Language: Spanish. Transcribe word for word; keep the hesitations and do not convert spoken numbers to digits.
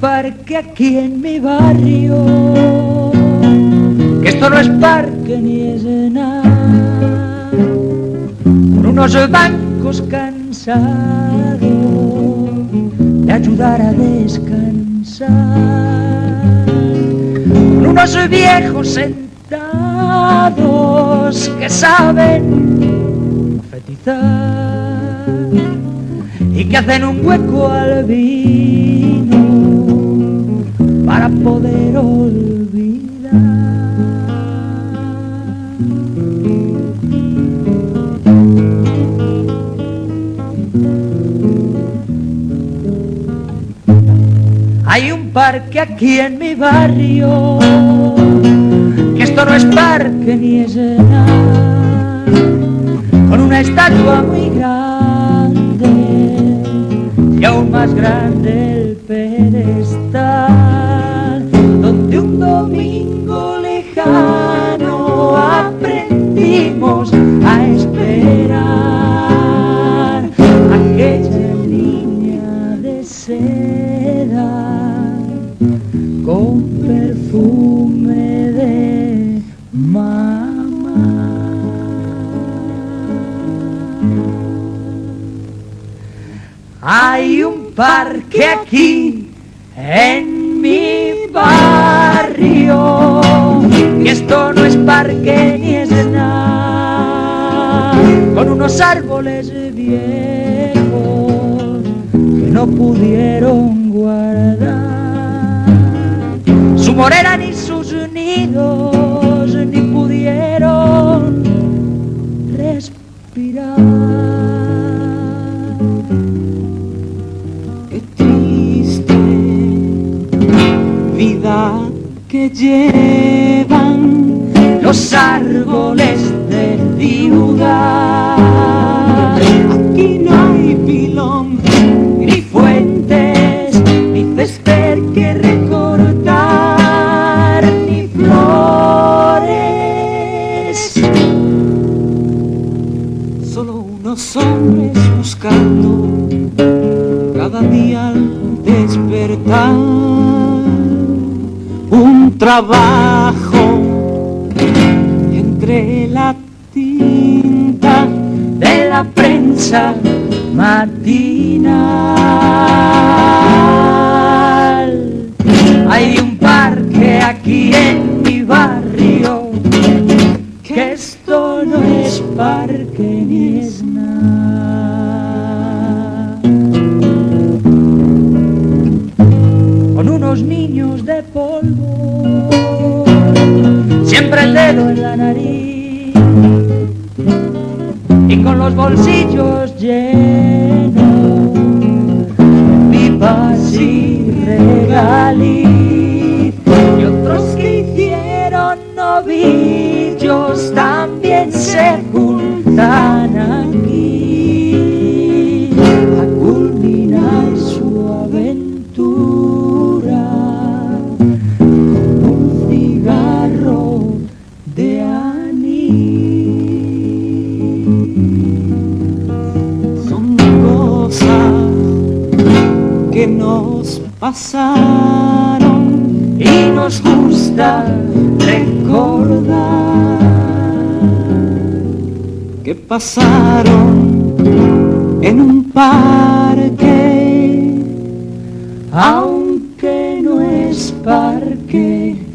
parque aquí en mi barrio, que esto no es parque ni es nada, con unos bancos cansados de ayudar a descansar, con unos viejos sentados que saben profetizar y que hacen un hueco al vino para poder olvidar. Hay un parque aquí en mi barrio, que esto no es parque ni es nada, con una estatua muy grande y aún más grande el pedestal, donde un domingo lejano aprendimos a esperar aquella niña de seda con perfume de mamá. Hay un parque aquí en mi barrio, y esto no es parque ni es nada, con unos árboles viejos que no pudieron guardar su morera ni sus nidos, ni pudieron respirar. Que llevan los árboles de ciudad. Aquí no hay pilón, ni fuentes, ni césped que recortar, ni flores. Solo unos hombres buscando cada día al despertar un trabajo entre la tinta de la prensa matinal. Hay un parque aquí en mi barrio, que esto no es parque ni es nada, con unos niños de polvo, siempre el dedo en la nariz y con los bolsillos llenos de pipas y regaliz, y otros que hicieron novillos también se juntan aquí a culminar su aventura con un cigarro de anís. Son cosas que nos pasaron Y nos gusta recordar que pasaron en un parque, aunque no es parque